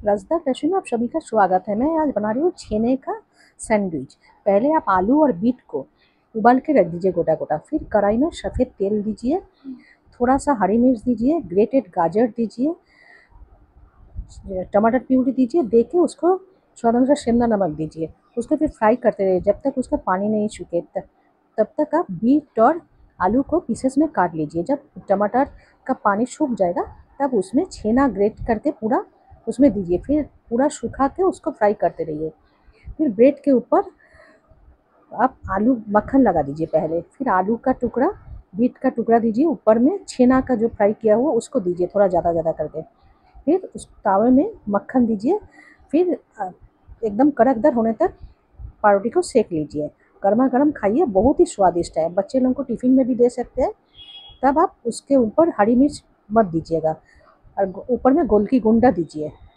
रसदार रेसिपी में आप सभी का स्वागत है। मैं आज बना रही हूँ छेने का सैंडविच। पहले आप आलू और बीट को उबाल के रख दीजिए गोटा गोटा। फिर कढ़ाई में सफ़ेद तेल दीजिए, थोड़ा सा हरी मिर्च दीजिए, ग्रेटेड गाजर दीजिए, टमाटर प्यूरी दीजिए, दे के उसको स्वाद अनुसार शिमला नमक दीजिए। उसको फिर फ्राई करते रहिए जब तक उसका पानी नहीं सूखे। तब तक आप बीट और आलू को पीसेस में काट लीजिए। जब टमाटर का पानी सूख जाएगा तब उसमें छेना ग्रेट करके पूरा उसमें दीजिए। फिर पूरा सुखा के उसको फ्राई करते रहिए। फिर ब्रेड के ऊपर आप आलू मक्खन लगा दीजिए पहले, फिर आलू का टुकड़ा, बीट का टुकड़ा दीजिए, ऊपर में छेना का जो फ्राई किया हुआ उसको दीजिए थोड़ा ज़्यादा करके। फिर उस तावे में मक्खन दीजिए। फिर एकदम कड़कदार होने तक पाउरोटी को सेक लीजिए। गर्मा गर्म खाइए, बहुत ही स्वादिष्ट है। बच्चे लोगों को टिफ़िन में भी दे सकते हैं। तब आप उसके ऊपर हरी मिर्च मत दीजिएगा और ऊपर में गोल की गुंडा दीजिए।